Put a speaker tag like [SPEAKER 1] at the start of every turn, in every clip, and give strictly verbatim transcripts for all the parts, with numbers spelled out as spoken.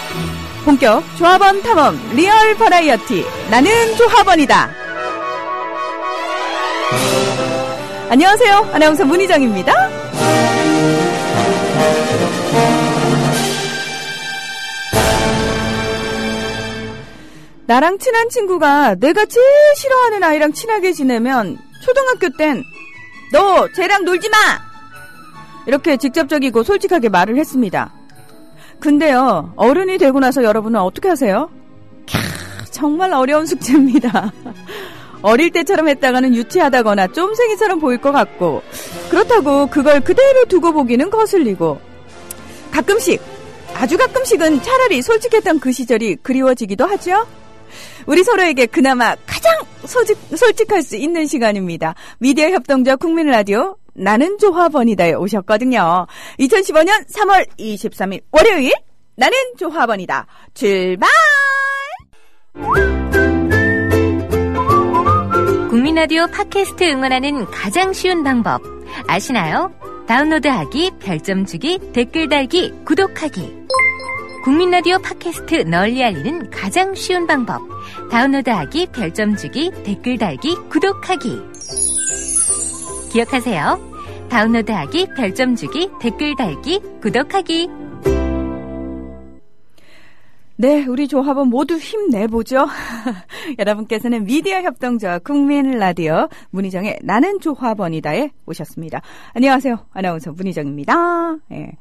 [SPEAKER 1] 본격 조합원 탐험 리얼 버라이어티 나는 조합원이다. 안녕하세요. 아나운서 문희정입니다. 나랑 친한 친구가 내가 제일 싫어하는 아이랑 친하게 지내면 초등학교 땐 너 쟤랑 놀지 마! 이렇게 직접적이고 솔직하게 말을 했습니다. 근데요, 어른이 되고 나서 여러분은 어떻게 하세요? 캬, 정말 어려운 숙제입니다. 어릴 때처럼 했다가는 유치하다거나 쫌생이처럼 보일 것 같고, 그렇다고 그걸 그대로 두고 보기는 거슬리고, 가끔씩, 아주 가끔씩은 차라리 솔직했던 그 시절이 그리워지기도 하죠? 우리 서로에게 그나마 가장 소직, 솔직할 수 있는 시간입니다. 미디어 협동조 국민라디오 나는 조합원이다에 오셨거든요. 이천십오 년 삼월 이십삼일 월요일 나는 조합원이다. 출발!
[SPEAKER 2] 국민라디오 팟캐스트 응원하는 가장 쉬운 방법 아시나요? 다운로드하기, 별점 주기, 댓글 달기, 구독하기. 국민라디오 팟캐스트 널리 알리는 가장 쉬운 방법 다운로드하기, 별점 주기, 댓글 달기, 구독하기. 기억하세요. 다운로드하기, 별점 주기, 댓글 달기, 구독하기.
[SPEAKER 1] 네, 우리 조합원 모두 힘내보죠. 여러분께서는 미디어 협동조 국민라디오 문희정의 나는 조합원이다에 오셨습니다. 안녕하세요. 아나운서 문희정입니다. 예.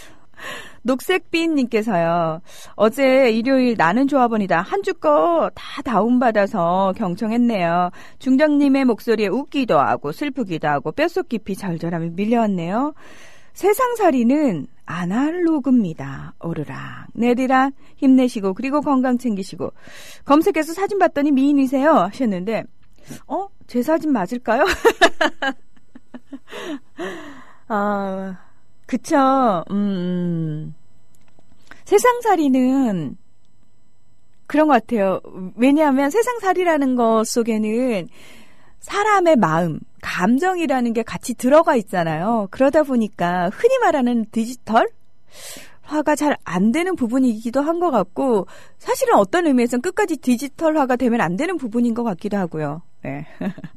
[SPEAKER 1] 녹색빛님께서요. 어제 일요일 나는 조합원이다. 한 주 거 다 다운받아서 경청했네요. 중장님의 목소리에 웃기도 하고 슬프기도 하고 뼛속 깊이 절절함이 밀려왔네요. 세상살이는 아날로그입니다. 오르락 내리락 힘내시고 그리고 건강 챙기시고. 검색해서 사진 봤더니 미인이세요 하셨는데 어? 제 사진 맞을까요? 아... 그쵸. 음, 세상살이는 그런 것 같아요. 왜냐하면 세상살이라는 것 속에는 사람의 마음, 감정이라는 게 같이 들어가 있잖아요. 그러다 보니까 흔히 말하는 디지털? 화가 잘 안 되는 부분이기도 한 것 같고, 사실은 어떤 의미에서는 끝까지 디지털화가 되면 안 되는 부분인 것 같기도 하고요. 네.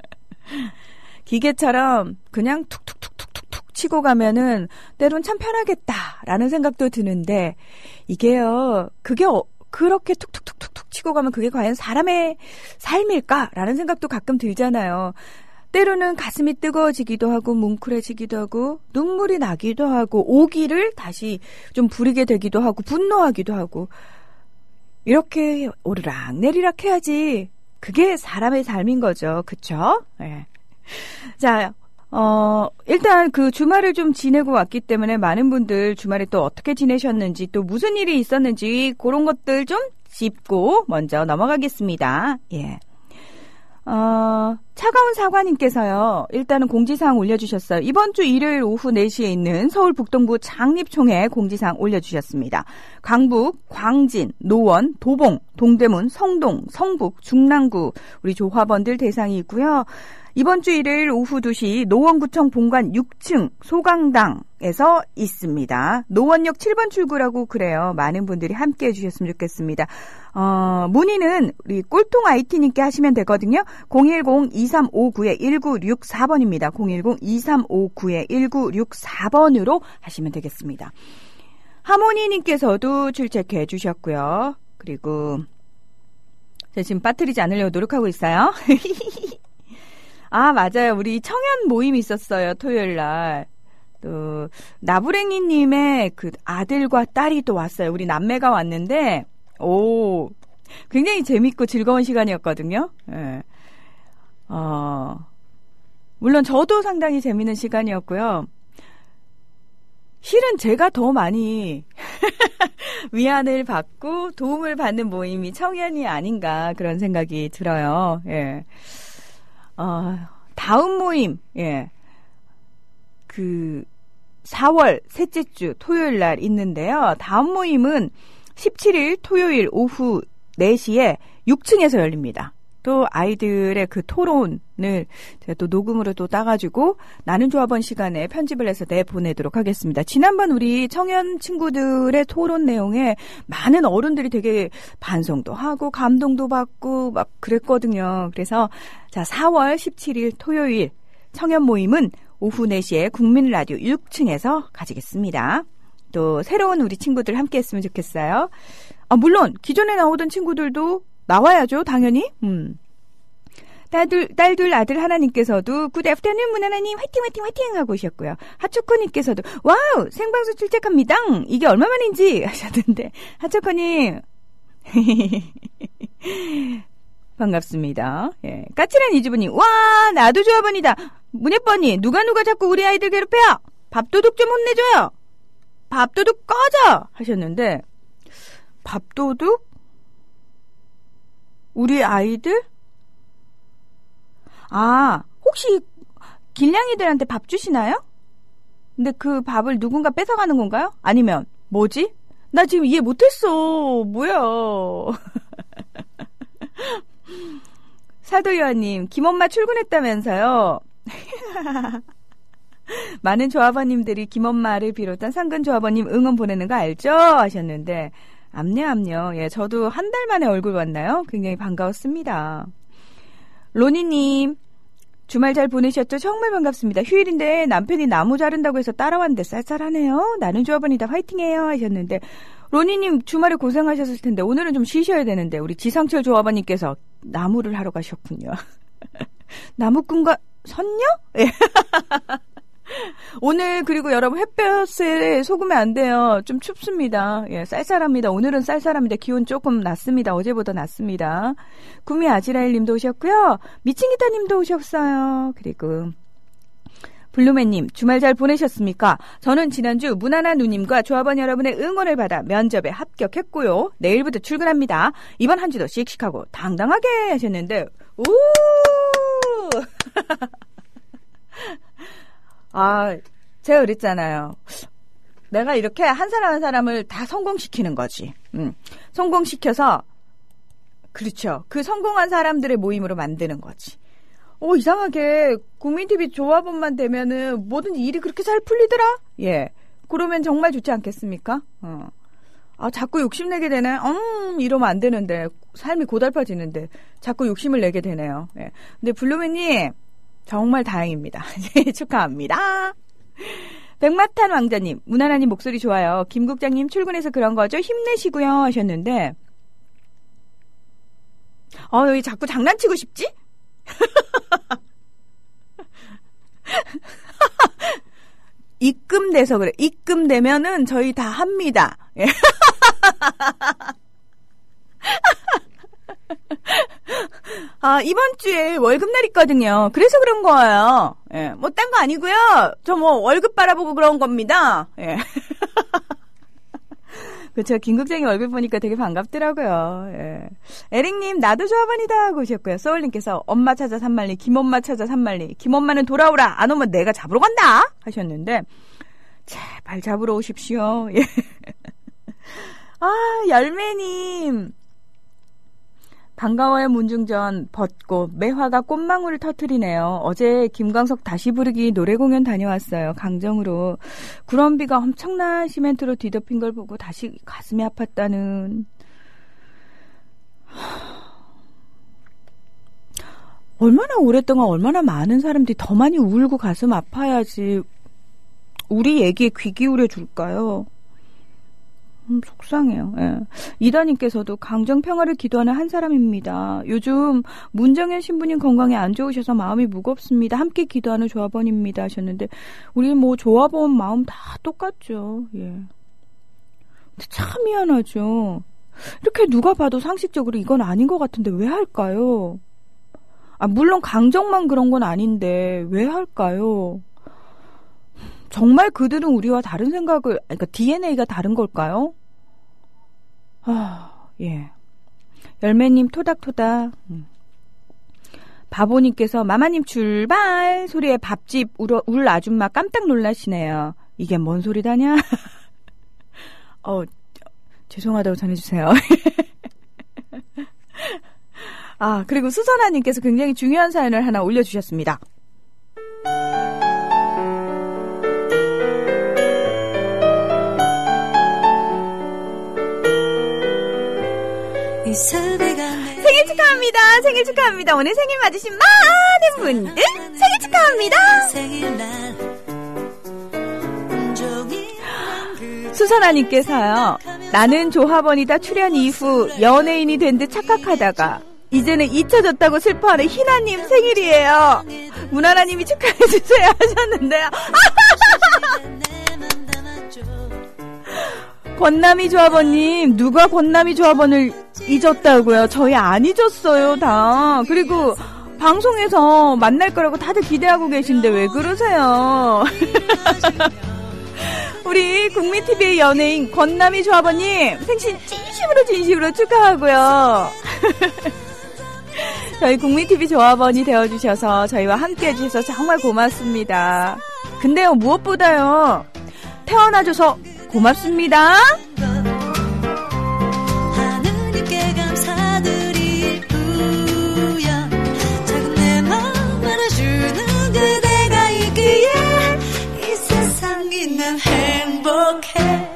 [SPEAKER 1] 기계처럼 그냥 툭툭툭툭툭 치고 가면은 때론 참 편하겠다라는 생각도 드는데 이게요 그게 어, 그렇게 툭툭툭툭툭 치고 가면 그게 과연 사람의 삶일까라는 생각도 가끔 들잖아요. 때로는 가슴이 뜨거워지기도 하고 뭉클해지기도 하고 눈물이 나기도 하고 오기를 다시 좀 부리게 되기도 하고 분노하기도 하고 이렇게 오르락 내리락 해야지 그게 사람의 삶인 거죠. 그쵸? 네. 자, 어, 일단 그 주말을 좀 지내고 왔기 때문에 많은 분들 주말에 또 어떻게 지내셨는지 또 무슨 일이 있었는지 그런 것들 좀 짚고 먼저 넘어가겠습니다. 예. 어, 차가운 사과님께서요. 일단은 공지사항 올려주셨어요. 이번 주 일요일 오후 네 시에 있는 서울 북동부 창립총회 공지사항 올려주셨습니다. 강북, 광진, 노원, 도봉, 동대문, 성동, 성북, 중랑구 우리 조합원들 대상이 있고요. 이번 주 일요일 오후 두 시 노원구청 본관 육 층 소강당에서 있습니다. 노원역 칠 번 출구라고 그래요. 많은 분들이 함께해 주셨으면 좋겠습니다. 어, 문의는 우리 꼴통 아이티님께 하시면 되거든요. 공일공 이삼오구 일구육사 번입니다. 공일공 이삼오구 일구육사 번으로 하시면 되겠습니다. 하모니님께서도 출첵해 주셨고요. 그리고 제가 지금 빠뜨리지 않으려고 노력하고 있어요. 아, 맞아요. 우리 청년 모임이 있었어요. 토요일 날. 또, 나부랭이님의 그 아들과 딸이 또 왔어요. 우리 남매가 왔는데, 오, 굉장히 재밌고 즐거운 시간이었거든요. 예. 어, 물론 저도 상당히 재밌는 시간이었고요. 실은 제가 더 많이 위안을 받고 도움을 받는 모임이 청년이 아닌가 그런 생각이 들어요. 예. 어, 다음 모임, 예. 그, 사월 셋째 주 토요일 날 있는데요. 다음 모임은 십칠 일 토요일 오후 네 시에 육 층에서 열립니다. 또 아이들의 그 토론을 제가 또 녹음으로 또 따가지고 나는 조합원 시간에 편집을 해서 내보내도록 하겠습니다. 지난번 우리 청년 친구들의 토론 내용에 많은 어른들이 되게 반성도 하고 감동도 받고 막 그랬거든요. 그래서 자, 사월 십칠일 토요일 청년 모임은 오후 네 시에 국민 라디오 육 층에서 가지겠습니다. 또 새로운 우리 친구들 함께 했으면 좋겠어요. 아, 물론 기존에 나오던 친구들도 나와야죠, 당연히. 음. 딸둘, 딸둘 아들 하나님께서도 굿 애프터눈 문하나님 화이팅 화이팅 화이팅 하고 오셨고요. 하초코님께서도 와우 생방송 출첵합니다. 이게 얼마만인지 하셨는데 하초코님 반갑습니다. 예. 까칠한 이주부님 와 나도 조합원이다. 문예번이 누가 누가 자꾸 우리 아이들 괴롭혀요. 밥도둑 좀 혼내줘요. 밥도둑 꺼져 하셨는데 밥도둑? 우리 아이들? 아, 혹시 길냥이들한테 밥 주시나요? 근데 그 밥을 누군가 뺏어가는 건가요? 아니면 뭐지? 나 지금 이해 못했어. 뭐야. 사도요한님, 김엄마 출근했다면서요? 많은 조합원님들이 김엄마를 비롯한 상근 조합원님 응원 보내는 거 알죠? 하셨는데 암요 암요. 예, 저도 한 달 만에 얼굴 봤나요? 굉장히 반가웠습니다. 로니님 주말 잘 보내셨죠? 정말 반갑습니다. 휴일인데 남편이 나무 자른다고 해서 따라왔는데 쌀쌀하네요. 나는 조합원이다 화이팅해요 하셨는데 로니님 주말에 고생하셨을 텐데 오늘은 좀 쉬셔야 되는데 우리 지상철 조합원님께서 나무를 하러 가셨군요. 나무꾼과 선녀? 예. 오늘 그리고 여러분 햇볕에 속으면 안 돼요. 좀 춥습니다. 예, 쌀쌀합니다. 오늘은 쌀쌀합니다. 기온 조금 낮습니다. 어제보다 낮습니다. 구미 아지라일 님도 오셨고요. 미친기타 님도 오셨어요. 그리고 블루맨님 주말 잘 보내셨습니까? 저는 지난주 문하나 누님과 조합원 여러분의 응원을 받아 면접에 합격했고요. 내일부터 출근합니다. 이번 한 주도 씩씩하고 당당하게 하셨는데 오! 아, 제가 그랬잖아요. 내가 이렇게 한 사람 한 사람을 다 성공시키는 거지. 음, 성공시켜서 그렇죠. 그 성공한 사람들의 모임으로 만드는 거지. 오, 이상하게 국민티비 조합원만 되면은 뭐든지 일이 그렇게 잘 풀리더라? 예. 그러면 정말 좋지 않겠습니까? 어. 아, 자꾸 욕심내게 되네. 음, 이러면 안 되는데. 삶이 고달파지는데. 자꾸 욕심을 내게 되네요. 예. 근데 블루맨님, 정말 다행입니다. 축하합니다. 백마탄 왕자님, 문하나님 목소리 좋아요. 김국장님 출근해서 그런 거죠? 힘내시고요 하셨는데 어, 왜 자꾸 장난치고 싶지? 입금돼서 그래. 입금되면은 저희 다 합니다. 아, 이번 주에 월급날 있거든요. 그래서 그런 거예요. 예, 뭐, 딴 거 아니고요. 저 뭐, 월급 바라보고 그런 겁니다. 예. 그쵸. 김국장이 얼굴 보니까 되게 반갑더라고요. 예. 에릭님, 나도 조합원이다 하고 오셨고요. 소울님께서 엄마 찾아 산말리, 김엄마 찾아 산말리, 김엄마는 돌아오라. 안 오면 내가 잡으러 간다. 하셨는데, 제발 잡으러 오십시오. 예. 아, 열매님. 반가워요 문중전 벚꽃 매화가 꽃망울을 터뜨리네요. 어제 김광석 다시 부르기 노래 공연 다녀왔어요. 강정으로. 구럼비가 엄청난 시멘트로 뒤덮인 걸 보고 다시 가슴이 아팠다는. 얼마나 오랫동안 얼마나 많은 사람들이 더 많이 울고 가슴 아파야지 우리 얘기에 귀 기울여 줄까요? 음, 속상해요. 예. 이다님께서도 강정평화를 기도하는 한 사람입니다. 요즘 문정현 신부님 건강이 안 좋으셔서 마음이 무겁습니다. 함께 기도하는 조합원입니다 하셨는데 우리 뭐 조합원 마음 다 똑같죠. 예. 근데 참 미안하죠. 이렇게 누가 봐도 상식적으로 이건 아닌 것 같은데 왜 할까요? 아, 물론 강정만 그런 건 아닌데 왜 할까요? 정말 그들은 우리와 다른 생각을, 그러니까 디엔에이가 다른 걸까요? 아, 예. 열매님 토닥토닥. 음. 바보님께서 마마님 출발 소리에 밥집 울, 울 아줌마 깜짝 놀라시네요. 이게 뭔 소리다냐? 어, 죄송하다고 전해주세요. 아, 그리고 수선아님께서 굉장히 중요한 사연을 하나 올려주셨습니다. 생일 축하합니다. 생일 축하합니다. 오늘 생일 맞으신 많은 분들 생일 축하합니다. 수선아님께서요. 나는 조합원이다 출연 이후 연예인이 된 듯 착각하다가 이제는 잊혀졌다고 슬퍼하는 희나님 생일이에요. 문하나님이 축하해주세요 하셨는데요. 권남이 조합원님, 누가 권남이 조합원을 잊었다고요? 저희 안 잊었어요, 다. 그리고 방송에서 만날 거라고 다들 기대하고 계신데 왜 그러세요? 우리 국민티비의 연예인 권남이 조합원님 생신 진심으로 진심으로 축하하고요. 저희 국민티비 조합원이 되어주셔서 저희와 함께 해주셔서 정말 고맙습니다. 근데요, 무엇보다요, 태어나줘서 고맙습니다. 하느님께 감사드릴 뿐이야. 작은 내 마음 알아주는 그대가 있기에 이 세상이 난 행복해.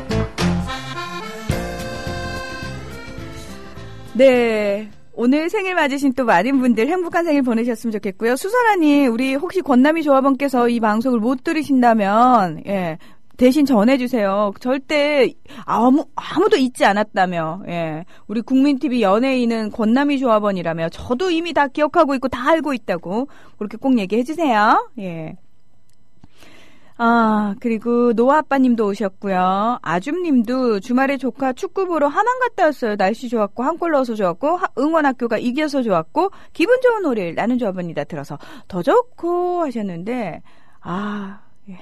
[SPEAKER 1] 네, 오늘 생일 맞으신 또 많은 분들 행복한 생일 보내셨으면 좋겠고요. 수선아님, 우리 혹시 권남이 조합원께서 이 방송을 못 들으신다면, 예, 대신 전해주세요. 절대 아무 아무도 잊지 않았다며. 예, 우리 국민티비 연예인은 권남이 조합원이라며. 저도 이미 다 기억하고 있고 다 알고 있다고 그렇게 꼭 얘기해주세요. 예. 아, 그리고 노아 아빠님도 오셨고요. 아줌님도 주말에 조카 축구 보러 함안 갔다 왔어요. 날씨 좋았고 한 골 넣어서 좋았고 하, 응원학교가 이겨서 좋았고 기분 좋은 오일 나는 조합원이다 들어서 더 좋고 하셨는데, 아,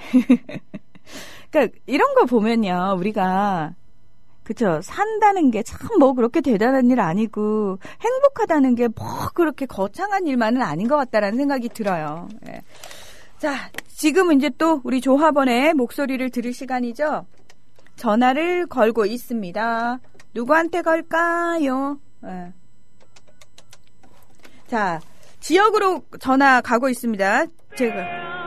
[SPEAKER 1] 그러니까 이런 거 보면요, 우리가 그쵸, 산다는 게 참 뭐 그렇게 대단한 일 아니고 행복하다는 게 뭐 그렇게 거창한 일만은 아닌 것 같다라는 생각이 들어요. 예. 자, 지금은 이제 또 우리 조합원의 목소리를 들을 시간이죠. 전화를 걸고 있습니다. 누구한테 걸까요? 예. 자, 지역으로 전화 가고 있습니다. 제가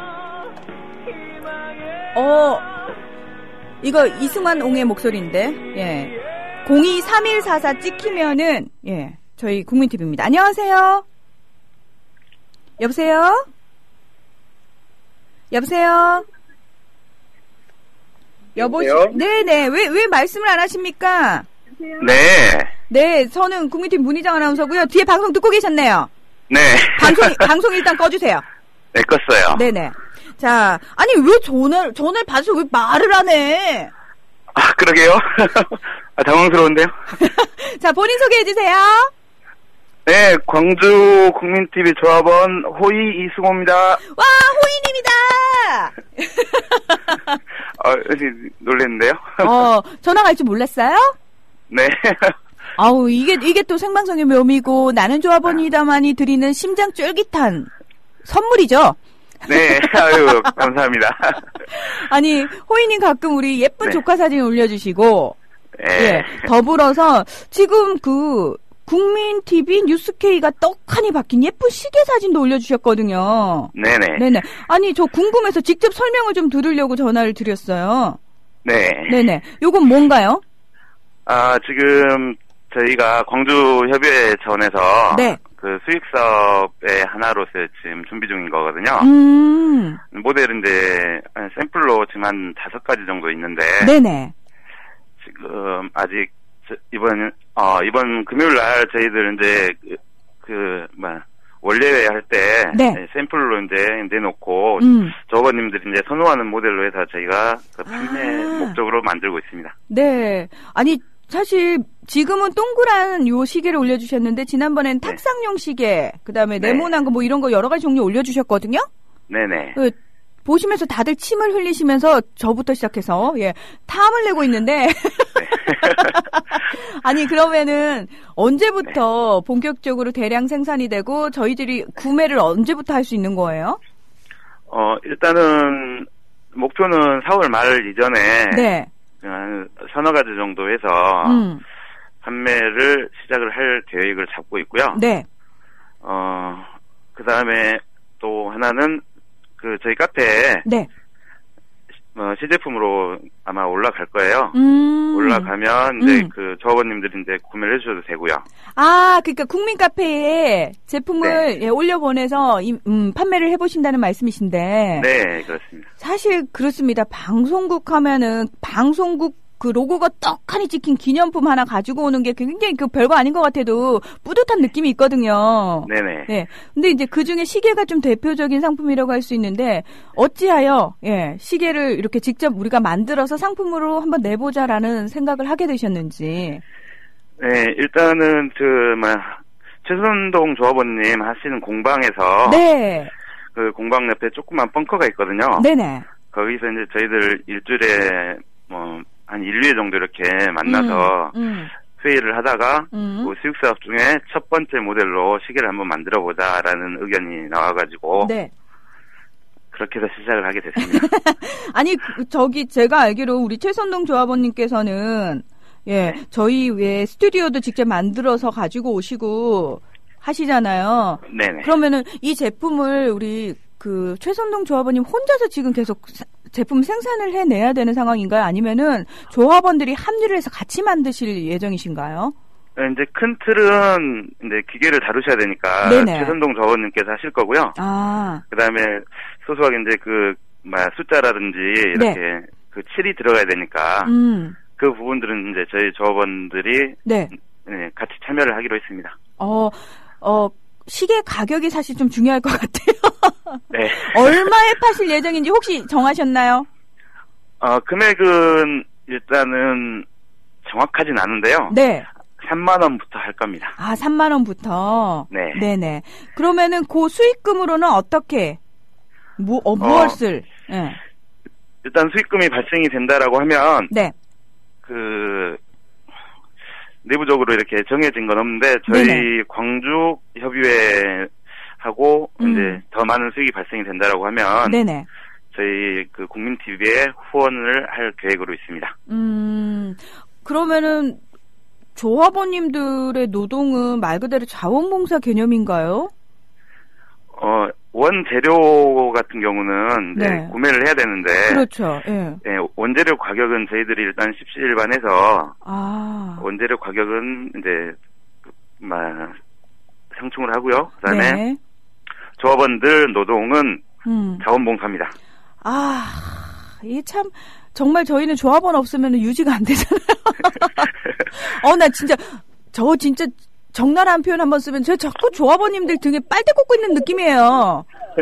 [SPEAKER 1] 어 이거 이승환 옹의 목소리인데, 예. 공이삼일사사 찍히면은, 예, 저희 국민티비입니다. 안녕하세요? 여보세요? 여보세요? 여보시, 네네. 왜, 왜 말씀을 안 하십니까?
[SPEAKER 3] 네.
[SPEAKER 1] 네, 저는 국민티비 문희정 아나운서고요. 뒤에 방송 듣고 계셨네요.
[SPEAKER 3] 네. 방송,
[SPEAKER 1] 방송 일단 꺼주세요.
[SPEAKER 3] 네, 껐어요.
[SPEAKER 1] 네네. 자, 아니, 왜 전화를, 전화를 받아서 왜 말을 안 해?
[SPEAKER 3] 아, 그러게요. 아, 당황스러운데요. 자,
[SPEAKER 1] 본인 소개해주세요.
[SPEAKER 3] 네, 광주 국민티비 조합원 호이 이승호입니다.
[SPEAKER 1] 와, 호이님이다!
[SPEAKER 3] 아, 놀랬는데요.
[SPEAKER 1] 어, 전화 갈 줄 몰랐어요?
[SPEAKER 3] 네.
[SPEAKER 1] 아우, 이게, 이게 또 생방송의 묘미고, 나는 조합원이다만이 드리는 심장 쫄깃한 선물이죠?
[SPEAKER 3] 네, 아유, 감사합니다.
[SPEAKER 1] 아니, 호이님 가끔 우리 예쁜 네. 조카 사진 올려주시고,
[SPEAKER 3] 네.
[SPEAKER 1] 예, 더불어서 지금 그, 국민티비 뉴스케이가 떡하니 박힌 예쁜 시계 사진도 올려주셨거든요.
[SPEAKER 3] 네네.
[SPEAKER 1] 네네. 아니, 저 궁금해서 직접 설명을 좀 들으려고 전화를 드렸어요.
[SPEAKER 3] 네.
[SPEAKER 1] 네네. 요건 뭔가요?
[SPEAKER 3] 아, 지금 저희가 광주협의회 차원에서 네. 그 수익 사업의 하나로서 지금 준비 중인 거거든요.
[SPEAKER 1] 음.
[SPEAKER 3] 모델은 이제 샘플로 지금 한 다섯 가지 정도 있는데.
[SPEAKER 1] 네네.
[SPEAKER 3] 지금 아직 이번 어 이번 금요일 날 저희들 이제 그, 그 뭐 원래회 할 때 네. 샘플로 이제 내놓고
[SPEAKER 1] 음.
[SPEAKER 3] 조합원님들이 이제 선호하는 모델로 해서 저희가 그 판매 아. 목적으로 만들고 있습니다.
[SPEAKER 1] 네. 아니. 사실 지금은 동그란 요 시계를 올려주셨는데 지난번엔 네. 탁상용 시계, 그다음에
[SPEAKER 3] 네.
[SPEAKER 1] 네모난 거 뭐 이런 거 여러 가지 종류 올려주셨거든요.
[SPEAKER 3] 네네.
[SPEAKER 1] 그, 보시면서 다들 침을 흘리시면서 저부터 시작해서 예 탐을 내고 있는데 네. 아니 그러면은 언제부터 네. 본격적으로 대량 생산이 되고 저희들이 구매를 언제부터 할 수 있는 거예요?
[SPEAKER 3] 어 일단은 목표는 사월 말 이전에.
[SPEAKER 1] 네.
[SPEAKER 3] 한 서너 가지 정도 해서
[SPEAKER 1] 음.
[SPEAKER 3] 판매를 시작을 할 계획을 잡고 있고요.
[SPEAKER 1] 네.
[SPEAKER 3] 어, 그 다음에 또 하나는 그 저희 카페에
[SPEAKER 1] 네.
[SPEAKER 3] 어, 시제품으로 아마 올라갈 거예요.
[SPEAKER 1] 음.
[SPEAKER 3] 올라가면 이제
[SPEAKER 1] 음.
[SPEAKER 3] 그 조합원님들이 이제 구매를 해주셔도 되고요.
[SPEAKER 1] 아, 그러니까 국민 카페에 제품을
[SPEAKER 3] 네.
[SPEAKER 1] 예, 올려보내서 이, 음, 판매를 해보신다는 말씀이신데.
[SPEAKER 3] 네, 그렇습니다.
[SPEAKER 1] 사실 그렇습니다. 방송국 하면은 방송국 그 로고가 떡하니 찍힌 기념품 하나 가지고 오는 게 굉장히 그 별거 아닌 것 같아도 뿌듯한 느낌이 있거든요.
[SPEAKER 3] 네네.
[SPEAKER 1] 네. 근데 이제 그 중에 시계가 좀 대표적인 상품이라고 할 수 있는데 어찌하여 예, 시계를 이렇게 직접 우리가 만들어서 상품으로 한번 내보자라는 생각을 하게 되셨는지.
[SPEAKER 3] 네, 일단은 그 뭐 최선동 조합원님 하시는 공방에서
[SPEAKER 1] 네.
[SPEAKER 3] 그 공방 옆에 조그만 벙커가 있거든요.
[SPEAKER 1] 네네.
[SPEAKER 3] 거기서 이제 저희들 일주일에 뭐 한 일, 이 회 정도 이렇게 만나서
[SPEAKER 1] 음, 음.
[SPEAKER 3] 회의를 하다가
[SPEAKER 1] 음.
[SPEAKER 3] 그 수익 사업 중에 첫 번째 모델로 시계를 한번 만들어 보자라는 의견이 나와가지고
[SPEAKER 1] 네.
[SPEAKER 3] 그렇게 해서 시작을 하게 됐습니다.
[SPEAKER 1] 아니 저기 제가 알기로 우리 최선동 조합원님께서는 예
[SPEAKER 3] 네.
[SPEAKER 1] 저희 왜 스튜디오도 직접 만들어서 가지고 오시고 하시잖아요.
[SPEAKER 3] 네네.
[SPEAKER 1] 그러면은 이 제품을 우리 그 최선동 조합원님 혼자서 지금 계속 사, 제품 생산을 해내야 되는 상황인가요? 아니면은 조합원들이 합류를 해서 같이 만드실 예정이신가요?
[SPEAKER 3] 이제 큰 틀은 이제 기계를 다루셔야 되니까
[SPEAKER 1] 네네.
[SPEAKER 3] 최선동 조합원님께서 하실 거고요.
[SPEAKER 1] 아,
[SPEAKER 3] 그다음에 소소하게 이제 그 뭐 숫자라든지 이렇게
[SPEAKER 1] 네.
[SPEAKER 3] 그 칠이 들어가야 되니까
[SPEAKER 1] 음,
[SPEAKER 3] 그 부분들은 이제 저희 조합원들이
[SPEAKER 1] 네.
[SPEAKER 3] 네, 같이 참여를 하기로 했습니다.
[SPEAKER 1] 어, 어, 시계 가격이 사실 좀 중요할 것 같아요.
[SPEAKER 3] 네.
[SPEAKER 1] 얼마에 파실 예정인지 혹시 정하셨나요?
[SPEAKER 3] 어, 금액은 일단은 정확하진 않은데요.
[SPEAKER 1] 네.
[SPEAKER 3] 삼만 원부터 할 겁니다.
[SPEAKER 1] 아, 삼만 원부터.
[SPEAKER 3] 네.
[SPEAKER 1] 네네. 그러면은 그 수익금으로는 어떻게, 무, 어, 무엇을, 네.
[SPEAKER 3] 일단 수익금이 발생이 된다라고 하면,
[SPEAKER 1] 네.
[SPEAKER 3] 그, 내부적으로 이렇게 정해진 건 없는데, 저희
[SPEAKER 1] 네네.
[SPEAKER 3] 광주 협의회하고
[SPEAKER 1] 음.
[SPEAKER 3] 이제 더 많은 수익이 발생이 된다라고 하면,
[SPEAKER 1] 네네.
[SPEAKER 3] 저희 그 국민티비에 후원을 할 계획으로 있습니다.
[SPEAKER 1] 음, 그러면은 조합원님들의 노동은 말 그대로 자원봉사 개념인가요?
[SPEAKER 3] 어, 원재료 같은 경우는 이제
[SPEAKER 1] 네.
[SPEAKER 3] 구매를 해야 되는데,
[SPEAKER 1] 그렇죠. 예.
[SPEAKER 3] 네, 원재료 가격은 저희들이 일단 십시일반해서
[SPEAKER 1] 아.
[SPEAKER 3] 원재료 가격은 이제 막 상충을 하고요. 그다음에
[SPEAKER 1] 네.
[SPEAKER 3] 조합원들 노동은
[SPEAKER 1] 음.
[SPEAKER 3] 자원봉사입니다.
[SPEAKER 1] 아, 이게 참 정말 저희는 조합원 없으면 유지가 안 되잖아요. 어, 나 진짜 저 진짜 적나라한 표현 한번 쓰면 저 자꾸 조합원님들 등에 빨대 꽂고 있는 느낌이에요.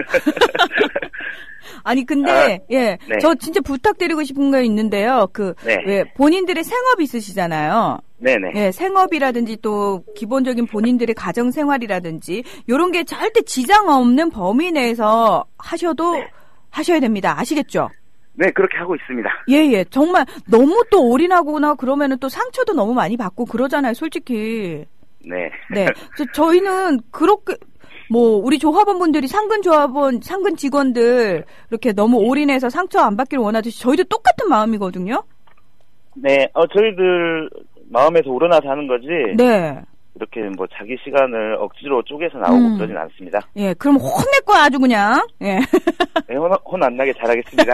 [SPEAKER 1] 아니 근데
[SPEAKER 3] 아,
[SPEAKER 1] 예,
[SPEAKER 3] 네.
[SPEAKER 1] 저 진짜 부탁드리고 싶은 거 있는데요. 그
[SPEAKER 3] 네.
[SPEAKER 1] 왜 본인들의 생업 있으시잖아요.
[SPEAKER 3] 네네.
[SPEAKER 1] 예, 생업이라든지 또 기본적인 본인들의 가정 생활이라든지 요런 게 절대 지장 없는 범위 내에서 하셔도
[SPEAKER 3] 네.
[SPEAKER 1] 하셔야 됩니다. 아시겠죠?
[SPEAKER 3] 네, 그렇게 하고 있습니다.
[SPEAKER 1] 예, 예. 정말 너무 또 올인하거나 그러면은 또 상처도 너무 많이 받고 그러잖아요, 솔직히.
[SPEAKER 3] 네.
[SPEAKER 1] 네. 저, 저희는 그렇게 뭐 우리 조합원분들이 상근 조합원, 상근 직원들 이렇게 너무 올인해서 상처 안 받기를 원하듯이 저희도 똑같은 마음이거든요.
[SPEAKER 3] 네, 어, 저희들 마음에서 우러나서 하는 거지.
[SPEAKER 1] 네.
[SPEAKER 3] 이렇게 뭐 자기 시간을 억지로 쪼개서 나오고
[SPEAKER 1] 음.
[SPEAKER 3] 그러진 않습니다.
[SPEAKER 1] 예, 그럼 혼낼 거야 아주 그냥. 예.
[SPEAKER 3] 네, 혼, 혼 안 나게 잘하겠습니다.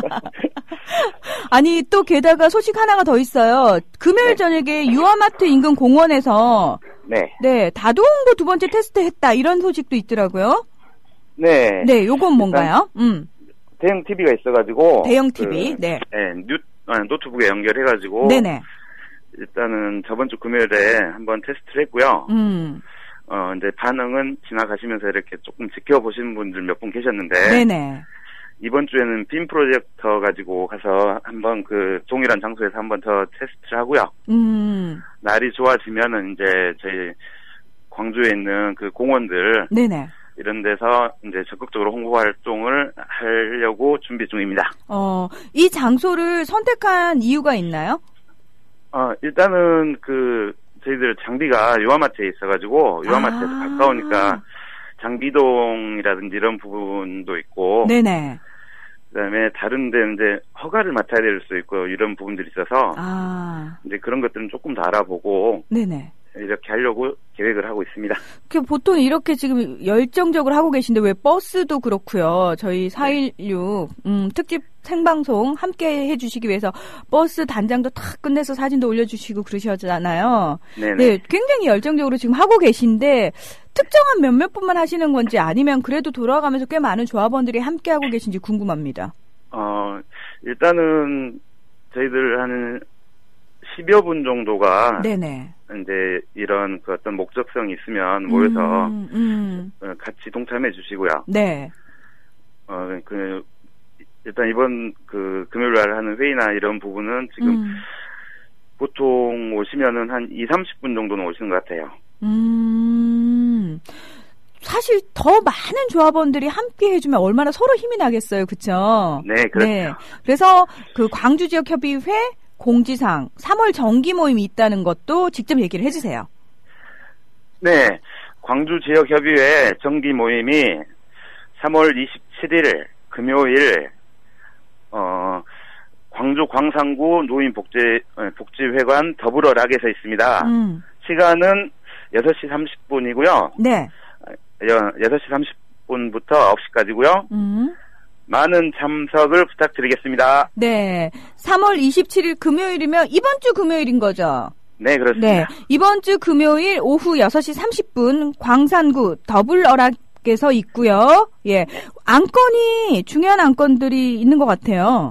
[SPEAKER 1] 아니 또 게다가 소식 하나가 더 있어요. 금요일
[SPEAKER 3] 네.
[SPEAKER 1] 저녁에 유아마트 인근 공원에서
[SPEAKER 3] 네.
[SPEAKER 1] 네 다도홍보 두 번째 테스트했다 이런 소식도 있더라고요.
[SPEAKER 3] 네.
[SPEAKER 1] 네, 요건 뭔가요? 음,
[SPEAKER 3] 대형 티비가 있어가지고.
[SPEAKER 1] 대형 티비.
[SPEAKER 3] 그,
[SPEAKER 1] 네,
[SPEAKER 3] 네, 뉴, 아, 노트북에 연결해가지고.
[SPEAKER 1] 네네.
[SPEAKER 3] 일단은 저번 주 금요일에 한번 테스트를 했고요.
[SPEAKER 1] 음,
[SPEAKER 3] 어, 이제 반응은 지나가시면서 이렇게 조금 지켜보시는 분들 몇 분 계셨는데.
[SPEAKER 1] 네네.
[SPEAKER 3] 이번 주에는 빔 프로젝터 가지고 가서 한번 그 동일한 장소에서 한번 더 테스트를 하고요.
[SPEAKER 1] 음,
[SPEAKER 3] 날이 좋아지면은 이제 저희 광주에 있는 그 공원들
[SPEAKER 1] 네네.
[SPEAKER 3] 이런 데서 이제 적극적으로 홍보 활동을 하려고 준비 중입니다.
[SPEAKER 1] 어, 이 장소를 선택한 이유가 있나요?
[SPEAKER 3] 어, 일단은 그 저희들 장비가 유아마트에 있어가지고 유아마트에서
[SPEAKER 1] 아.
[SPEAKER 3] 가까우니까 장비동이라든지 이런 부분도 있고.
[SPEAKER 1] 네네.
[SPEAKER 3] 그다음에 다른 데 이제 허가를 맡아야 될 수 있고 이런 부분들이 있어서
[SPEAKER 1] 아.
[SPEAKER 3] 이제 그런 것들은 조금 더 알아보고
[SPEAKER 1] 네네.
[SPEAKER 3] 이렇게 하려고 계획을 하고 있습니다.
[SPEAKER 1] 그 보통 이렇게 지금 열정적으로 하고 계신데 왜 버스도 그렇고요. 저희 사일육 음, 특집 생방송 함께 해주시기 위해서 버스 단장도 탁 끝내서 사진도 올려주시고 그러셨잖아요.
[SPEAKER 3] 네네.
[SPEAKER 1] 네, 굉장히 열정적으로 지금 하고 계신데 특정한 몇몇 분만 하시는 건지 아니면 그래도 돌아가면서 꽤 많은 조합원들이 함께 하고 계신지 궁금합니다.
[SPEAKER 3] 어, 일단은 저희들 한 십여 분 정도가
[SPEAKER 1] 네네.
[SPEAKER 3] 이제 이런 그 어떤 목적성이 있으면 모여서
[SPEAKER 1] 음, 음.
[SPEAKER 3] 같이 동참해 주시고요.
[SPEAKER 1] 네.
[SPEAKER 3] 어, 그 일단 이번 그 금요일 날 하는 회의나 이런 부분은 지금
[SPEAKER 1] 음.
[SPEAKER 3] 보통 오시면은 한 이삼십 분 정도는 오시는 것 같아요.
[SPEAKER 1] 음. 사실 더 많은 조합원들이 함께 해주면 얼마나 서로 힘이 나겠어요. 그쵸?
[SPEAKER 3] 네, 그렇죠. 네.
[SPEAKER 1] 그래서 그 광주지역협의회 공지사항 삼월 정기 모임이 있다는 것도 직접 얘기를 해주세요.
[SPEAKER 3] 네. 광주지역협의회 정기 모임이 삼월 이십칠일 금요일 어 광주 광산구 노인복지 복지회관 더불어락에서 있습니다. 음. 시간은 여섯 시 삼십 분이고요.
[SPEAKER 1] 네.
[SPEAKER 3] 여섯 시 삼십 분부터 아홉 시까지고요. 음. 많은 참석을 부탁드리겠습니다.
[SPEAKER 1] 네. 삼월 이십칠일 금요일이면 이번 주 금요일인 거죠?
[SPEAKER 3] 네, 그렇습니다.
[SPEAKER 1] 네. 이번 주 금요일 오후 여섯 시 삼십 분 광산구 더블어락에서 있고요. 예. 안건이 중요한 안건들이 있는 것 같아요.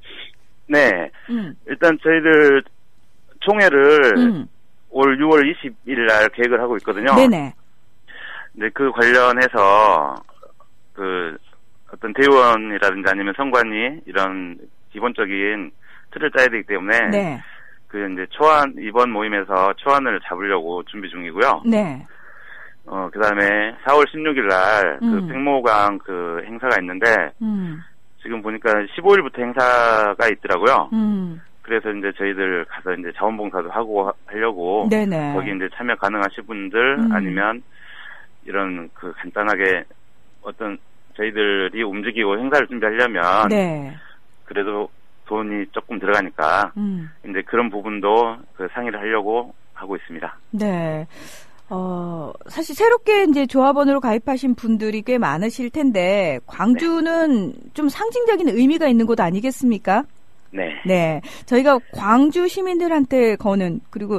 [SPEAKER 3] 네. 음. 일단 저희들 총회를 음. 올 유월 이십일 날 계획을 하고 있거든요.
[SPEAKER 1] 네네.
[SPEAKER 3] 네, 그 관련해서 그 어떤 대의원이라든지 아니면 선관위 이런 기본적인 틀을 짜야 되기 때문에
[SPEAKER 1] 네.
[SPEAKER 3] 그 이제 초안 이번 모임에서 초안을 잡으려고 준비 중이고요.
[SPEAKER 1] 네.
[SPEAKER 3] 어 그다음에 사월 십육일 날 그 음. 백모강 그 행사가 있는데 음. 지금 보니까 십오일부터 행사가 있더라고요. 음. 그래서 이제 저희들 가서 이제 자원봉사도 하고 하려고
[SPEAKER 1] 네네.
[SPEAKER 3] 거기 이제 참여 가능하신 분들 음. 아니면 이런 그 간단하게 어떤 저희들이 움직이고 행사를 준비하려면
[SPEAKER 1] 네.
[SPEAKER 3] 그래도 돈이 조금 들어가니까 음. 이제 그런 부분도 그 상의를 하려고 하고 있습니다.
[SPEAKER 1] 네. 어, 사실 새롭게 이제 조합원으로 가입하신 분들이 꽤 많으실 텐데 광주는 네. 좀 상징적인 의미가 있는 곳 아니겠습니까?
[SPEAKER 3] 네.
[SPEAKER 1] 네. 저희가 광주 시민들한테 거는 그리고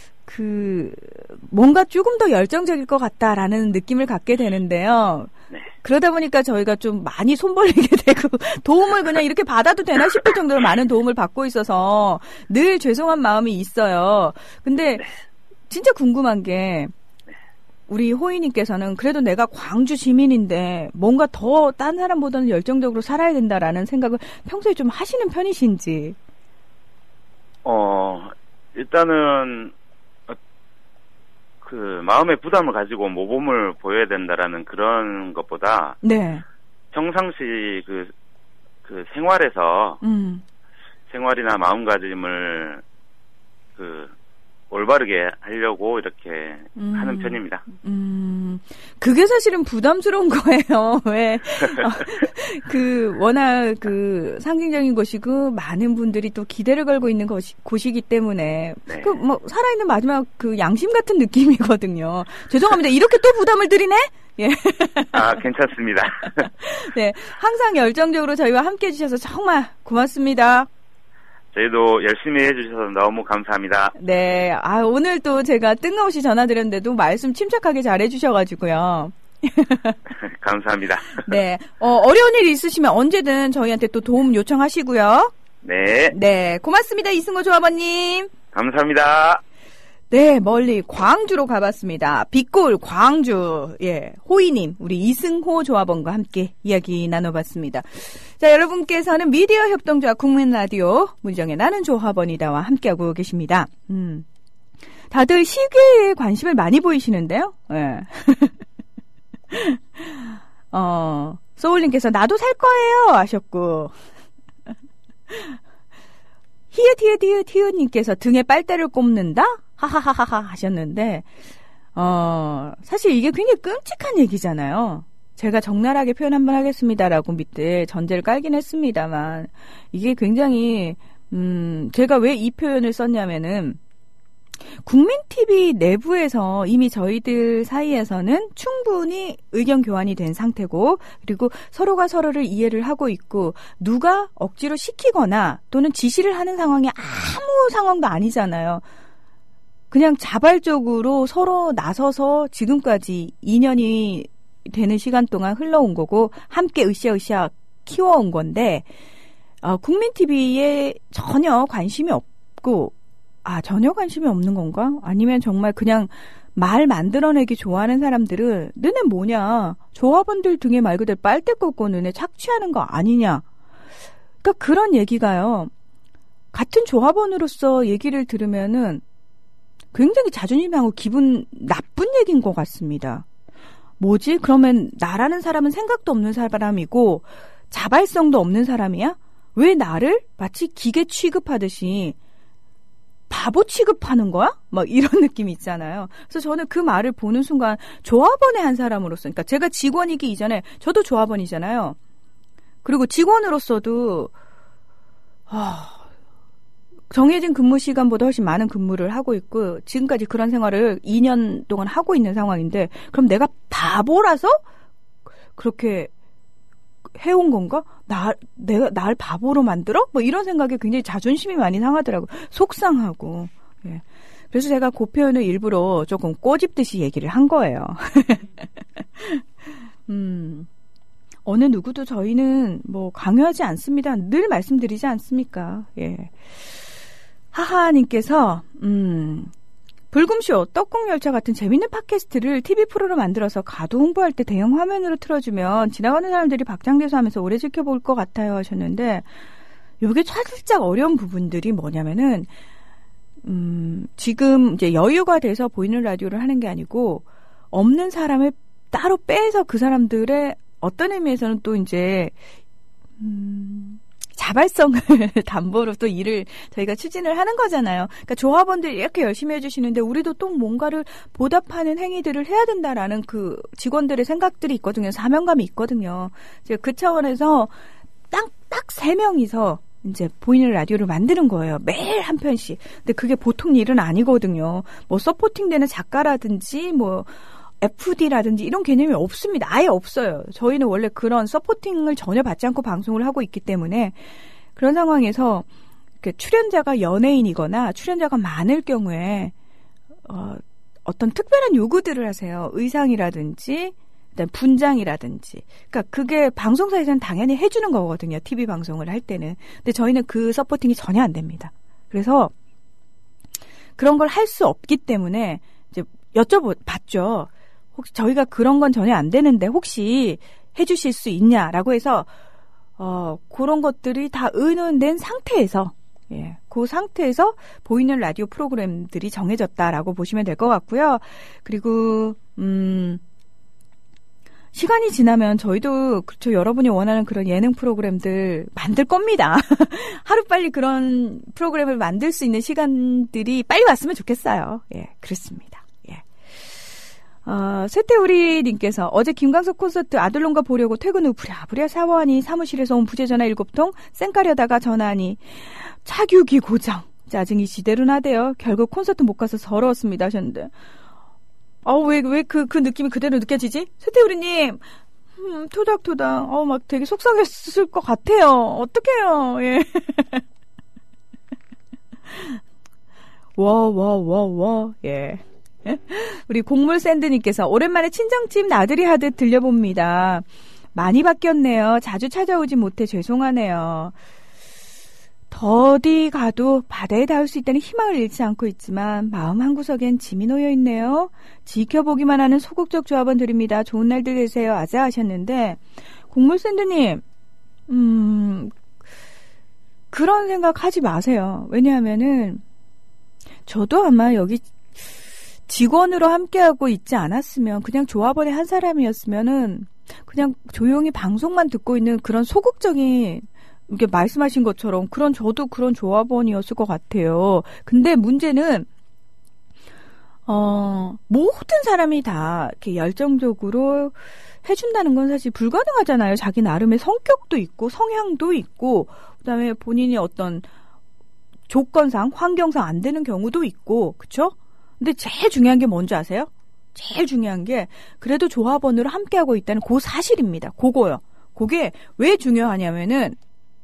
[SPEAKER 1] 그 뭔가 조금 더 열정적일 것 같다라는 느낌을 갖게 되는데요.
[SPEAKER 3] 네.
[SPEAKER 1] 그러다 보니까 저희가 좀 많이 손벌리게 되고 도움을 그냥 이렇게 받아도 되나 싶을 정도로 많은 도움을 받고 있어서 늘 죄송한 마음이 있어요. 근데
[SPEAKER 3] 네.
[SPEAKER 1] 진짜 궁금한 게 우리 호이님께서는 그래도 내가 광주 시민인데 뭔가 더 딴 사람보다는 열정적으로 살아야 된다라는 생각을 평소에 좀 하시는 편이신지.
[SPEAKER 3] 어 일단은 그 마음의 부담을 가지고 모범을 보여야 된다라는 그런 것보다
[SPEAKER 1] 네.
[SPEAKER 3] 평상시 그, 그 생활에서
[SPEAKER 1] 음.
[SPEAKER 3] 생활이나 마음가짐을 그 올바르게 하려고 이렇게 음. 하는 편입니다.
[SPEAKER 1] 음, 그게 사실은 부담스러운 거예요. 왜? 어, 그, 워낙 그 상징적인 곳이고, 많은 분들이 또 기대를 걸고 있는 곳이, 곳이기 때문에,
[SPEAKER 3] 네.
[SPEAKER 1] 그, 뭐, 살아있는 마지막 그 양심 같은 느낌이거든요. 죄송합니다. 이렇게 또 부담을 드리네? 예.
[SPEAKER 3] 아, 괜찮습니다.
[SPEAKER 1] 네. 항상 열정적으로 저희와 함께 해주셔서 정말 고맙습니다.
[SPEAKER 3] 저희도 열심히 해주셔서 너무 감사합니다.
[SPEAKER 1] 네. 아, 오늘 또 제가 뜬금없이 전화드렸는데도 말씀 침착하게 잘 해주셔가지고요.
[SPEAKER 3] 감사합니다.
[SPEAKER 1] 네. 어, 어려운 일 있으시면 언제든 저희한테 또 도움 요청하시고요.
[SPEAKER 3] 네.
[SPEAKER 1] 네. 고맙습니다. 이승호 조합원님.
[SPEAKER 3] 감사합니다.
[SPEAKER 1] 네, 멀리 광주로 가봤습니다. 빛골 광주, 예, 호이님, 우리 이승호 조합원과 함께 이야기 나눠봤습니다. 자, 여러분께서는 미디어 협동조합 국민라디오 문정의 나는 조합원이다와 함께하고 계십니다. 음, 다들 시계에 관심을 많이 보이시는데요. 예. 어, 소울님께서 나도 살 거예요 하셨고. 히읗 히읗 히읗 히읗님께서 등에 빨대를 꼽는다? 하하하하하 하셨는데, 어, 사실 이게 굉장히 끔찍한 얘기잖아요. 제가 적나라하게 표현 한번 하겠습니다라고 밑에 전제를 깔긴 했습니다만 이게 굉장히 음 제가 왜 이 표현을 썼냐면은 국민티비 내부에서 이미 저희들 사이에서는 충분히 의견 교환이 된 상태고 그리고 서로가 서로를 이해를 하고 있고 누가 억지로 시키거나 또는 지시를 하는 상황이 아무 상황도 아니잖아요. 그냥 자발적으로 서로 나서서 지금까지 이 년이 되는 시간 동안 흘러온 거고 함께 으쌰으쌰 키워온 건데 어, 국민티비에 전혀 관심이 없고 아, 전혀 관심이 없는 건가? 아니면 정말 그냥 말 만들어내기 좋아하는 사람들은 너네 뭐냐? 조합원들 등에 말 그대로 빨대 꽂고 너네 착취하는 거 아니냐? 그러니까 그런 얘기가요. 같은 조합원으로서 얘기를 들으면은 굉장히 자존심 상하고 기분 나쁜 얘기인 것 같습니다. 뭐지? 그러면 나라는 사람은 생각도 없는 사람이고 자발성도 없는 사람이야? 왜 나를 마치 기계 취급하듯이 바보 취급하는 거야? 막 이런 느낌이 있잖아요. 그래서 저는 그 말을 보는 순간 조합원의 한 사람으로서, 그러니까 제가 직원이기 이전에 저도 조합원이잖아요. 그리고 직원으로서도 아, 정해진 근무 시간보다 훨씬 많은 근무를 하고 있고 지금까지 그런 생활을 이 년 동안 하고 있는 상황인데 그럼 내가 바보라서 그렇게 해온 건가? 나, 내가, 날 바보로 만들어? 뭐 이런 생각에 굉장히 자존심이 많이 상하더라고. 속상하고. 예. 그래서 제가 그 표현을 일부러 조금 꼬집듯이 얘기를 한 거예요. 음, 어느 누구도 저희는 뭐 강요하지 않습니다. 늘 말씀드리지 않습니까? 예. 하하님께서, 음, 불금쇼, 떡국열차 같은 재밌는 팟캐스트를 티비 프로로 만들어서 가도 홍보할 때 대형 화면으로 틀어주면 지나가는 사람들이 박장대소 하면서 오래 지켜볼 것 같아요 하셨는데 이게 살짝 어려운 부분들이 뭐냐면은 음, 지금 이제 여유가 돼서 보이는 라디오를 하는 게 아니고 없는 사람을 따로 빼서 그 사람들의 어떤 의미에서는 또 이제 음, 자발성을 담보로 또 일을 저희가 추진을 하는 거잖아요. 그러니까 조합원들이 이렇게 열심히 해주시는데 우리도 또 뭔가를 보답하는 행위들을 해야 된다라는 그 직원들의 생각들이 있거든요. 사명감이 있거든요. 제가 그 차원에서 딱, 딱 세 명이서 이제 보이는 라디오를 만드는 거예요. 매일 한 편씩. 근데 그게 보통 일은 아니거든요. 뭐 서포팅 되는 작가라든지 뭐 에프디라든지 이런 개념이 없습니다. 아예 없어요. 저희는 원래 그런 서포팅을 전혀 받지 않고 방송을 하고 있기 때문에 그런 상황에서 출연자가 연예인이거나 출연자가 많을 경우에 어, 어떤 특별한 요구들을 하세요. 의상이라든지 그다음 분장이라든지. 그러니까 그게 방송사에서는 당연히 해주는 거거든요. 티비 방송을 할 때는. 근데 저희는 그 서포팅이 전혀 안 됩니다. 그래서 그런 걸 할 수 없기 때문에 이제 여쭤봤죠. 혹시 저희가 그런 건 전혀 안 되는데 혹시 해주실 수 있냐라고 해서 어, 그런 것들이 다 의논된 상태에서 예, 그 상태에서 보이는 라디오 프로그램들이 정해졌다라고 보시면 될 것 같고요. 그리고 음, 시간이 지나면 저희도 그렇죠. 여러분이 원하는 그런 예능 프로그램들 만들 겁니다. 하루빨리 그런 프로그램을 만들 수 있는 시간들이 빨리 왔으면 좋겠어요. 예, 그렇습니다. 예. 어, 쇠태우리님께서 어제 김광석 콘서트 아들놈과 보려고 퇴근 후 부랴부랴 샤워하니 사무실에서 온 부재전화 일곱 통 쌩까려다가 전화하니 차규기 고장. 짜증이 지대로 나대요. 결국 콘서트 못 가서 서러웠습니다 하셨는데 어, 왜, 왜 그, 그 느낌이 그대로 느껴지지? 쇠태우리님, 음, 토닥토닥, 어, 막 되게 속상했을 것 같아요. 어떡해요, 예. 와, 와, 와, 와, 예. 우리 곡물샌드님께서 오랜만에 친정집 나들이 하듯 들려봅니다. 많이 바뀌었네요. 자주 찾아오지 못해 죄송하네요. 더디 가도 바다에 닿을 수 있다는 희망을 잃지 않고 있지만 마음 한구석엔 짐이 놓여있네요. 지켜보기만 하는 소극적 조합원 드립니다. 좋은 날들 되세요. 아자 하셨는데 곡물샌드님 음 그런 생각 하지 마세요. 왜냐하면은 저도 아마 여기 직원으로 함께하고 있지 않았으면 그냥 조합원의 한 사람이었으면은 그냥 조용히 방송만 듣고 있는 그런 소극적인 이렇게 말씀하신 것처럼 그런 저도 그런 조합원이었을 것 같아요. 근데 문제는 어, 모든 사람이 다 이렇게 열정적으로 해준다는 건 사실 불가능하잖아요. 자기 나름의 성격도 있고 성향도 있고 그다음에 본인이 어떤 조건상 환경상 안 되는 경우도 있고 그렇죠? 근데 제일 중요한 게 뭔지 아세요? 제일 중요한 게 그래도 조합원으로 함께하고 있다는 그 사실입니다. 그거요. 그게 왜 중요하냐면은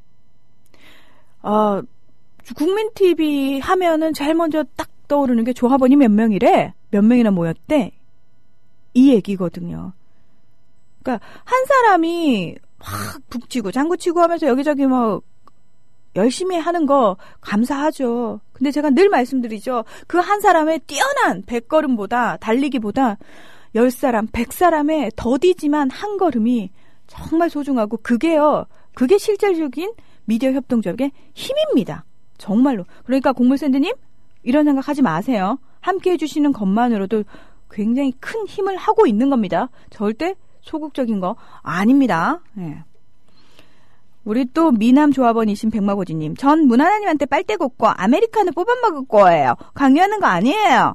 [SPEAKER 1] 어, 국민티비 하면은 제일 먼저 딱 떠오르는 게 조합원이 몇 명이래? 몇 명이나 모였대? 이 얘기거든요. 그러니까 한 사람이 막 북치고 장구치고 하면서 여기저기 뭐 열심히 하는 거 감사하죠. 근데 제가 늘 말씀드리죠. 그 한 사람의 뛰어난 백 걸음보다 달리기보다 열 사람, 백 사람의 더디지만 한 걸음이 정말 소중하고 그게요. 그게 실질적인 미디어 협동조합의 힘입니다. 정말로. 그러니까 곡물샌드님 이런 생각하지 마세요. 함께 해주시는 것만으로도 굉장히 큰 힘을 하고 있는 겁니다. 절대 소극적인 거 아닙니다. 네. 우리 또 미남 조합원이신 백마고지님. 전 문하나님한테 빨대 굽고 아메리카노 뽑아 먹을 거예요. 강요하는 거 아니에요.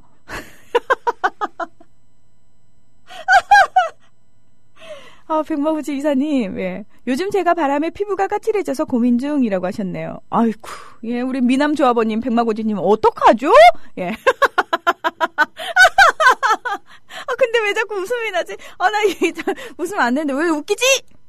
[SPEAKER 1] 아, 백마고지 이사님. 예. 요즘 제가 바람에 피부가 까칠해져서 고민 중이라고 하셨네요. 아이쿠. 예, 우리 미남 조합원님 백마고지님 어떡하죠? 예. 아, 근데 왜 자꾸 웃음이 나지? 아, 나 이게 웃으면 안 되는데 왜 웃기지?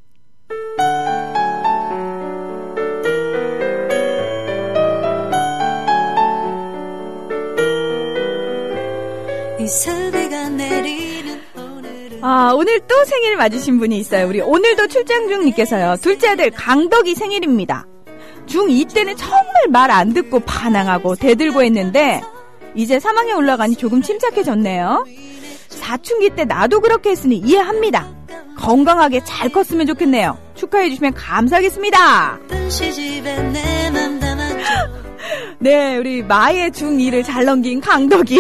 [SPEAKER 1] 아, 오늘 또 생일 맞으신 분이 있어요. 우리 오늘도 출장 중님께서요. 둘째 아들 강덕이 생일입니다. 중이 때는 정말 말 안 듣고 반항하고 대들고 했는데 이제 삼 학년 올라가니 조금 침착해졌네요. 사춘기 때 나도 그렇게 했으니 이해합니다. 건강하게 잘 컸으면 좋겠네요. 축하해 주시면 감사하겠습니다. 네, 우리 마의 중이를 잘 넘긴 강덕이.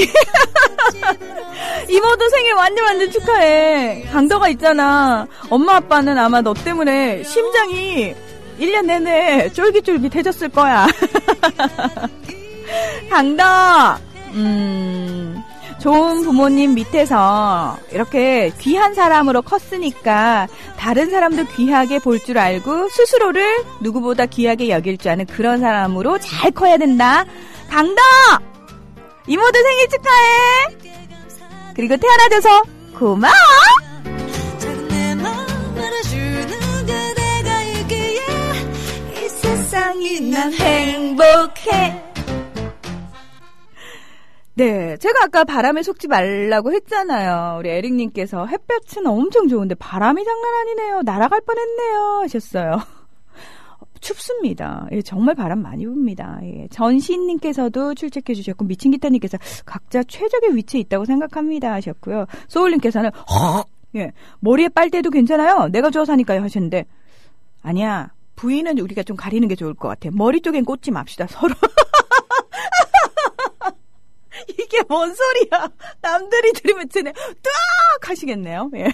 [SPEAKER 1] 이모도 생일 완전 완전 축하해. 강덕아 있잖아. 엄마 아빠는 아마 너 때문에 심장이 일 년 내내 쫄깃쫄깃해졌을 거야. 강덕, 음, 좋은 부모님 밑에서 이렇게 귀한 사람으로 컸으니까 다른 사람도 귀하게 볼 줄 알고 스스로를 누구보다 귀하게 여길 줄 아는 그런 사람으로 잘 커야 된다. 강덕! 이모도 생일 축하해! 그리고 태어나줘서 고마워! 이 세상이 난 행복해. 네, 제가 아까 바람에 속지 말라고 했잖아요. 우리 에릭님께서 햇볕은 엄청 좋은데 바람이 장난 아니네요. 날아갈 뻔했네요 하셨어요. 춥습니다. 예, 정말 바람 많이 붑니다. 예, 전시인님께서도 출첵해 주셨고 미친기타님께서 각자 최적의 위치에 있다고 생각합니다 하셨고요. 소울님께서는 허! 예, 머리에 빨대도 괜찮아요. 내가 좋아서 하니까요 하셨는데 아니야. 부위는 우리가 좀 가리는 게 좋을 것 같아. 머리 쪽엔 꽂지 맙시다. 서로. 이게 뭔 소리야. 남들이 들으면 쟤네 뚜악 하시겠네요. 예.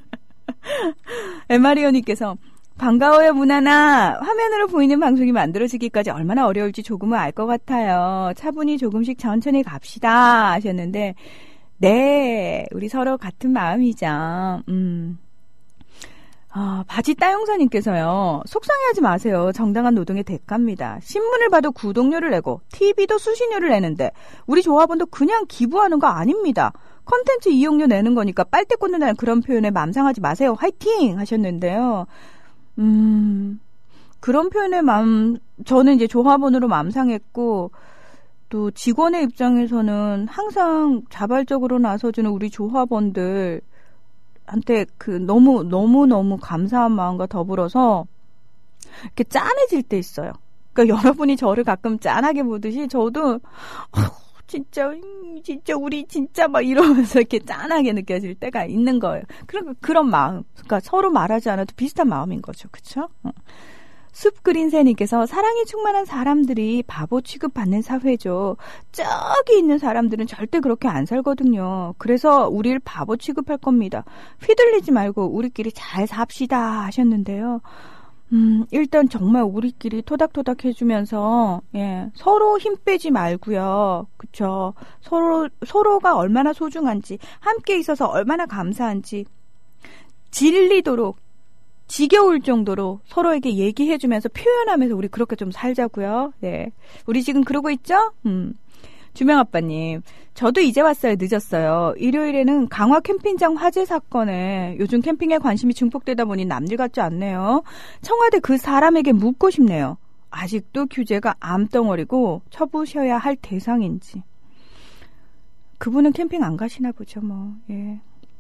[SPEAKER 1] 에마리오님께서 반가워요 문하나. 화면으로 보이는 방송이 만들어지기까지 얼마나 어려울지 조금은 알 것 같아요. 차분히 조금씩 천천히 갑시다 하셨는데 네. 우리 서로 같은 마음이죠. 음. 아, 바지 따용사님께서요. 속상해하지 마세요. 정당한 노동의 대가입니다. 신문을 봐도 구독료를 내고 티비도 수신료를 내는데 우리 조합원도 그냥 기부하는 거 아닙니다. 컨텐츠 이용료 내는 거니까 빨대 꽂는다는 그런 표현에 맘상하지 마세요. 화이팅! 하셨는데요. 음, 그런 표현에 맘, 저는 이제 조합원으로 맘상했고 또 직원의 입장에서는 항상 자발적으로 나서주는 우리 조합원들 한테 그 너무 너무 너무 감사한 마음과 더불어서 이렇게 짠해질 때 있어요. 그러니까 여러분이 저를 가끔 짠하게 보듯이 저도 어, 진짜 진짜 우리 진짜 막 이러면서 이렇게 짠하게 느껴질 때가 있는 거예요. 그런 그런 마음. 그러니까 서로 말하지 않아도 비슷한 마음인 거죠, 그렇죠? 숲그린새님께서 사랑이 충만한 사람들이 바보 취급받는 사회죠. 저기 있는 사람들은 절대 그렇게 안 살거든요. 그래서 우리를 바보 취급할 겁니다. 휘둘리지 말고 우리끼리 잘 삽시다 하셨는데요. 음, 일단 정말 우리끼리 토닥토닥 해주면서 예, 서로 힘 빼지 말고요. 그쵸? 서로 서로가 얼마나 소중한지, 함께 있어서 얼마나 감사한지 질리도록 지겨울 정도로 서로에게 얘기해주면서 표현하면서 우리 그렇게 좀 살자고요. 네, 우리 지금 그러고 있죠? 음. 주명아빠님, 저도 이제 왔어요. 늦었어요. 일요일에는 강화 캠핑장 화재 사건에 요즘 캠핑에 관심이 증폭되다 보니 남들 같지 않네요. 청와대 그 사람에게 묻고 싶네요. 아직도 규제가 암덩어리고 쳐부셔야 할 대상인지. 그분은 캠핑 안 가시나 보죠, 뭐. 예.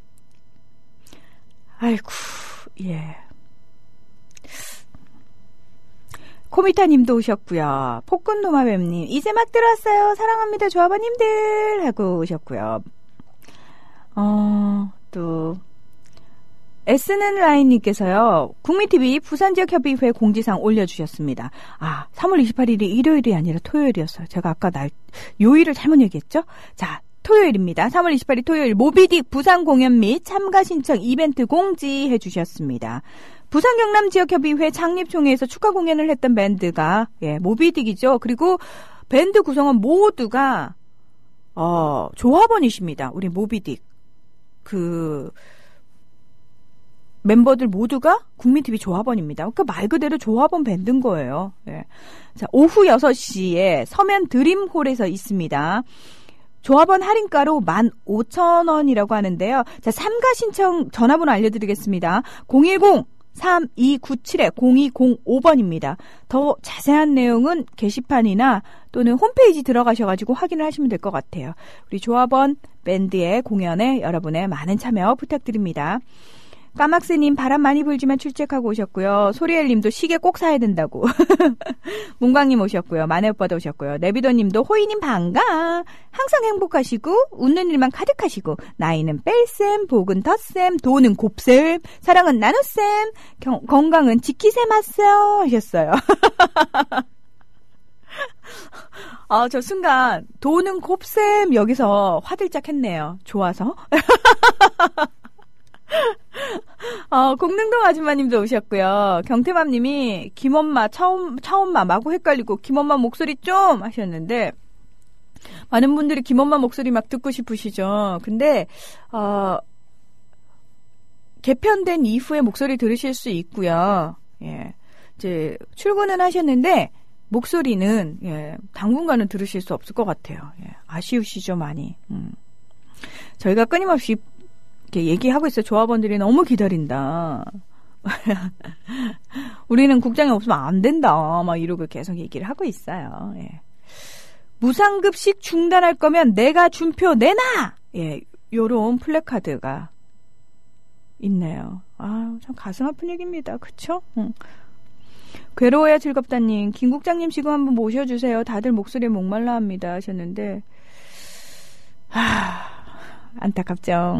[SPEAKER 1] 아이고, 예. 코미타님도 오셨고요. 폭군노마뱀님, 이제 막 들어왔어요. 사랑합니다, 조합원님들 하고 오셨고요. 어, 또 에스는 라인님께서요. 국민티비 부산지역협의회 공지사항 올려주셨습니다. 아, 삼월 이십팔일이 일요일이 아니라 토요일이었어요. 제가 아까 날 요일을 잘못 얘기했죠? 자, 토요일입니다. 삼월 이십팔일 토요일 모비딕 부산 공연 및 참가 신청 이벤트 공지해 주셨습니다. 부산 경남 지역협의회 창립총회에서 축하 공연을 했던 밴드가 예, 모비딕이죠. 그리고 밴드 구성원 모두가 어, 조합원이십니다. 우리 모비딕. 그 멤버들 모두가 국민티비 조합원입니다. 그러니까 말 그대로 조합원 밴드인 거예요. 예. 자, 오후 여섯 시에 서면 드림홀에서 있습니다. 조합원 할인가로 만 오천 원이라고 하는데요. 자, 참가 신청 전화번호 알려드리겠습니다. 공일공 삼이구칠 공이공오 번입니다. 더 자세한 내용은 게시판이나 또는 홈페이지 들어가셔가지고 확인을 하시면 될 것 같아요. 우리 조합원 밴드의 공연에 여러분의 많은 참여 부탁드립니다. 까막스님 바람 많이 불지만 출첵하고 오셨고요. 소리엘님도 시계 꼭 사야 된다고. 문광님 오셨고요. 마네오빠도 오셨고요. 네비도님도 호이님 반가. 항상 행복하시고 웃는 일만 가득하시고 나이는 뺄셈, 복은 덧셈, 돈은 곱셈, 사랑은 나눗셈, 경, 건강은 지키셈 하세요 하셨어요. 아, 저 순간 돈은 곱셈 여기서 화들짝 했네요. 좋아서. 어, 공릉동 아줌마님도 오셨고요. 경태맘님이 김엄마, 차엄, 차엄마 마구 헷갈리고 김엄마 목소리 좀 하셨는데 많은 분들이 김엄마 목소리 막 듣고 싶으시죠. 근데 어, 개편된 이후에 목소리 들으실 수 있고요. 예, 이제 출근은 하셨는데 목소리는 예, 당분간은 들으실 수 없을 것 같아요. 예, 아쉬우시죠 많이. 음. 저희가 끊임없이 이렇게 얘기하고 있어요. 조합원들이 너무 기다린다. 우리는 국장이 없으면 안 된다. 막 이러고 계속 얘기를 하고 있어요. 예. 무상급식 중단할 거면 내가 준표 내놔! 예, 요런 플래카드가 있네요. 아, 참 가슴 아픈 얘기입니다. 그쵸? 응. 괴로워야 즐겁다님, 김 국장님 지금 한번 모셔주세요. 다들 목소리에 목말라 합니다. 하셨는데, 하... 안타깝죠.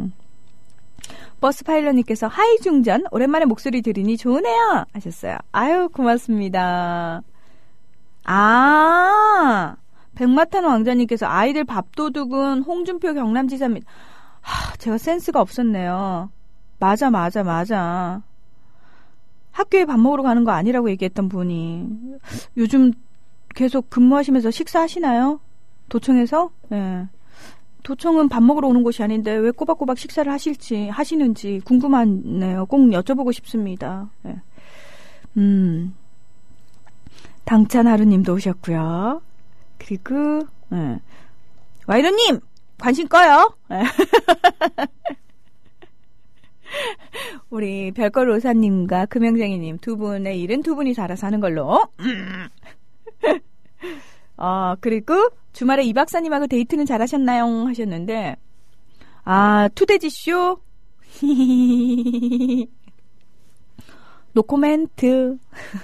[SPEAKER 1] 버스 파일럿님께서 하이 중전 오랜만에 목소리 들으니 좋으네요 하셨어요. 아유 고맙습니다. 아 백마탄 왕자님께서 아이들 밥도둑은 홍준표 경남지사입니다. 하, 제가 센스가 없었네요. 맞아 맞아 맞아. 학교에 밥 먹으러 가는 거 아니라고 얘기했던 분이 요즘 계속 근무하시면서 식사하시나요? 도청에서? 예. 도청은 밥 먹으러 오는 곳이 아닌데 왜 꼬박꼬박 식사를 하실지 하시는지 궁금하네요. 꼭 여쭤보고 싶습니다. 네. 음, 당찬 하루님도 오셨고요. 그리고 네. 와이로님 관심 꺼요. 네. 우리 별걸 로사님과 금영쟁이님 두 분의 일은 두 분이 알아서 하는 걸로. 어, 그리고 주말에 이 박사님하고 데이트는 잘하셨나요? 하셨는데, 아, 투데지쇼? 노코멘트.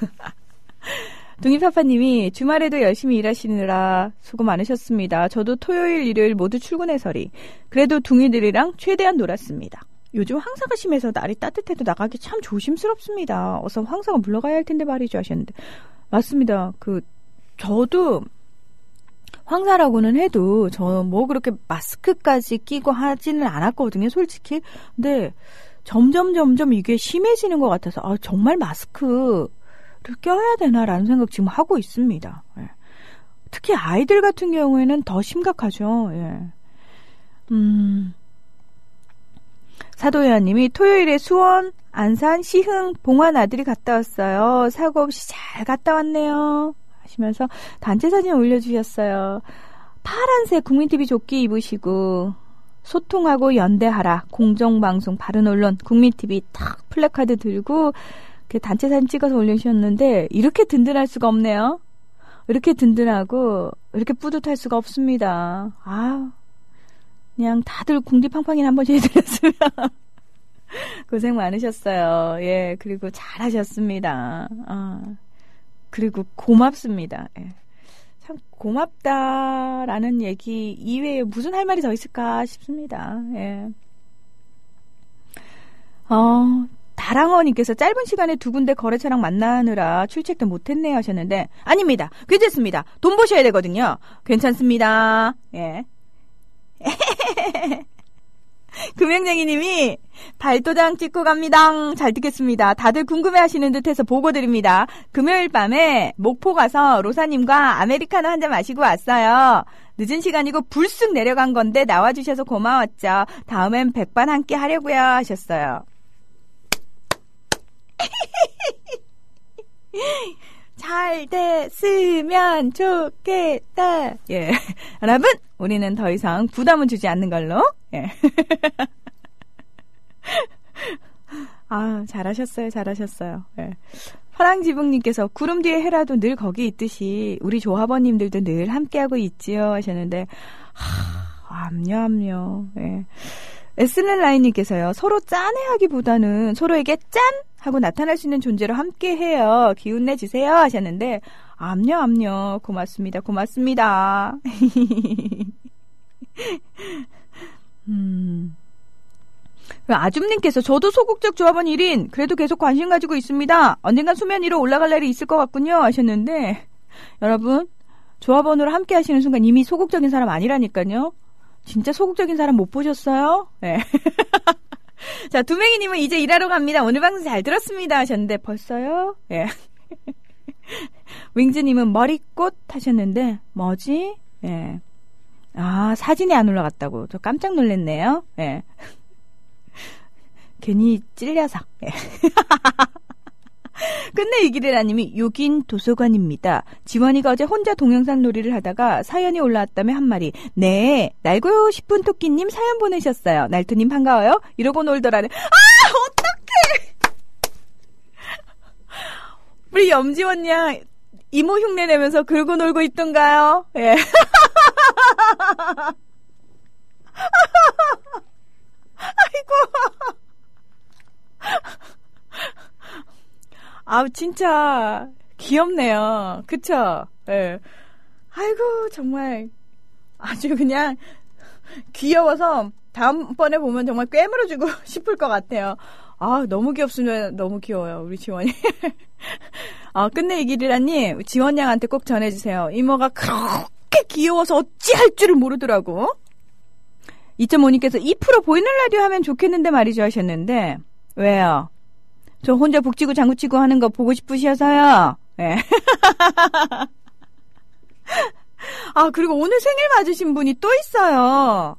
[SPEAKER 1] 둥이파파님이 주말에도 열심히 일하시느라 수고 많으셨습니다. 저도 토요일, 일요일 모두 출근해서리. 그래도 둥이들이랑 최대한 놀았습니다. 요즘 황사가 심해서 날이 따뜻해도 나가기 참 조심스럽습니다. 어서 황사가 물러가야 할 텐데 말이죠. 하셨는데. 맞습니다. 그, 저도 황사라고는 해도 저 뭐 그렇게 마스크까지 끼고 하지는 않았거든요, 솔직히. 근데 점점 점점 이게 심해지는 것 같아서 아, 정말 마스크를 껴야 되나라는 생각 지금 하고 있습니다. 예. 특히 아이들 같은 경우에는 더 심각하죠. 예. 음. 사도연님이 토요일에 수원, 안산, 시흥, 봉화 나들이 갔다 왔어요. 사고 없이 잘 갔다 왔네요. 하시면서 단체 사진 올려주셨어요. 파란색 국민티비 조끼 입으시고 소통하고 연대하라, 공정방송, 바른언론, 국민티비 탁 플래카드 들고 단체 사진 찍어서 올려주셨는데 이렇게 든든할 수가 없네요. 이렇게 든든하고 이렇게 뿌듯할 수가 없습니다. 아, 그냥 다들 궁디팡팡이나 한 번씩 해드렸으면 고생 많으셨어요. 예, 그리고 잘하셨습니다. 아, 그리고 고맙습니다. 예. 참 고맙다라는 얘기 이외에 무슨 할 말이 더 있을까 싶습니다. 예. 어, 다랑어님께서 짧은 시간에 두 군데 거래처랑 만나느라 출첵도 못했네요 하셨는데 아닙니다. 괜찮습니다. 돈 버셔야 되거든요. 괜찮습니다. 예. 금행쟁이님이 발도장 찍고 갑니다. 잘 듣겠습니다. 다들 궁금해하시는 듯해서 보고 드립니다. 금요일 밤에 목포 가서 로사님과 아메리카노 한 잔 마시고 왔어요. 늦은 시간이고 불쑥 내려간 건데 나와주셔서 고마웠죠. 다음엔 백반 함께 하려고요 하셨어요. 잘 됐으면 좋겠다. 예, 여러분 우리는 더 이상 부담은 주지 않는 걸로. 예. 아, 잘하셨어요, 잘하셨어요. 예. 파랑지붕님께서 구름 뒤에 해라도 늘 거기 있듯이 우리 조합원님들도 늘 함께하고 있지요 하셨는데 하, 암요 암요. 예. 에슬렌라인님께서요 서로 짠해하기보다는 서로에게 짠 하고 나타날 수 있는 존재로 함께해요. 기운 내주세요 하셨는데 암요 암요 고맙습니다 고맙습니다. 음. 아줌님께서 저도 소극적 조합원 일 인 그래도 계속 관심 가지고 있습니다. 언젠간 수면 위로 올라갈 날이 있을 것 같군요 하셨는데 여러분 조합원으로 함께 하시는 순간 이미 소극적인 사람 아니라니까요. 진짜 소극적인 사람 못 보셨어요? 네. 자, 두맹이님은 이제 일하러 갑니다. 오늘 방송 잘 들었습니다 하셨는데 벌써요? 예. 네. 윙즈님은 머리꽃 하셨는데 뭐지? 예. 아, 사진이 안 올라갔다고. 저 깜짝 놀랐네요. 예. 괜히 찔려서. 예. 끝내 이기래라님이 여긴 도서관입니다. 지원이가 어제 혼자 동영상 놀이를 하다가 사연이 올라왔다며 한 마리. 네, 날고 싶은 토끼님 사연 보내셨어요. 날토님 반가워요. 이러고 놀더라네. 아, 어떡해. 우리 염지원 양 이모 흉내 내면서 그러고 놀고 있던가요? 예. 아이고. 아, 진짜 귀엽네요. 그쵸? 예. 네. 아이고, 정말 아주 그냥 귀여워서 다음번에 보면 정말 꿰물어주고 싶을 것 같아요. 아, 너무 귀엽으면 너무 귀여워요, 우리 지원이. 아, 끝내 이기리라님, 지원 양한테 꼭 전해주세요. 이모가 그렇게 귀여워서 어찌할 줄을 모르더라고. 이 점 오님께서 이 프로 보이는 라디오 하면 좋겠는데 말이죠 하셨는데, 왜요? 저 혼자 북치고 장구치고 하는 거 보고 싶으셔서요. 네. 아, 그리고 오늘 생일 맞으신 분이 또 있어요.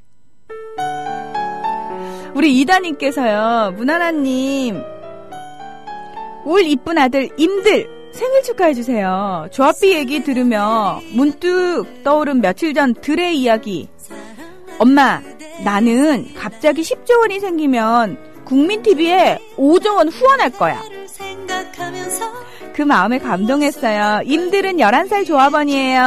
[SPEAKER 1] 우리 이다님께서요. 문하나님 올 이쁜 아들 임들 생일 축하해주세요. 조합비 얘기 들으며 문득 떠오른 며칠 전 들의 이야기. 엄마, 나는 갑자기 십조 원이 생기면 국민티비에 오조 원 후원할 거야. 그 마음에 감동했어요. 임들은 열한 살 조합원이에요.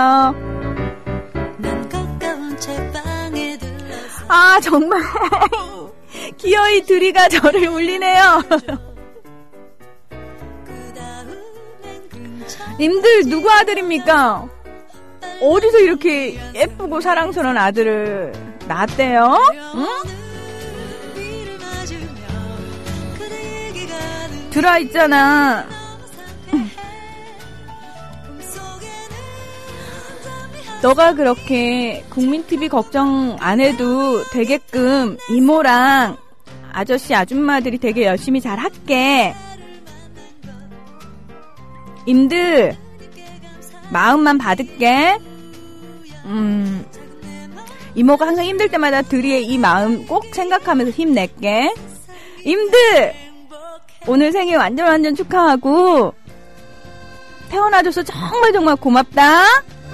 [SPEAKER 1] 아, 정말 기어이 들이가 저를 울리네요. 임들 누구 아들입니까? 어디서 이렇게 예쁘고 사랑스러운 아들을 낳았대요? 응? 들어있잖아. 너가 그렇게 국민티비 걱정 안 해도 되게끔 이모랑 아저씨 아줌마들이 되게 열심히 잘 할게. 임들 마음만 받을게. 음, 이모가 항상 힘들 때마다 들이의 이 마음 꼭 생각하면서 힘낼게. 임들! 오늘 생일 완전 완전 축하하고 태어나줘서 정말 정말 고맙다.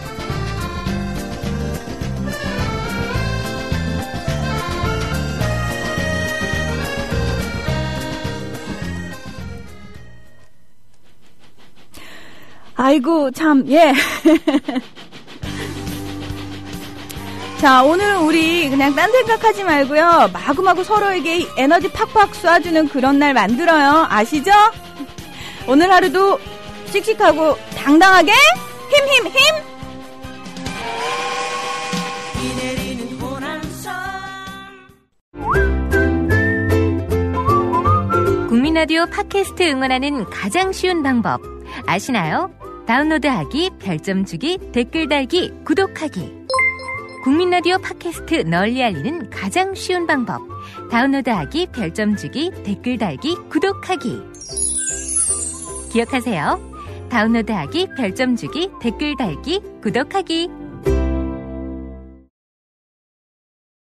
[SPEAKER 1] 아이고 참 예. 자, 오늘 우리 그냥 딴 생각하지 말고요. 마구마구 서로에게 에너지 팍팍 쏴주는 그런 날 만들어요. 아시죠? 오늘 하루도 씩씩하고 당당하게 힘 힘 힘!
[SPEAKER 2] 국민라디오 팟캐스트 응원하는 가장 쉬운 방법 아시나요? 다운로드하기, 별점 주기, 댓글 달기, 구독하기. 국민라디오 팟캐스트 널리 알리는 가장 쉬운 방법. 다운로드하기, 별점 주기, 댓글 달기, 구독하기. 기억하세요. 다운로드하기, 별점 주기, 댓글 달기, 구독하기.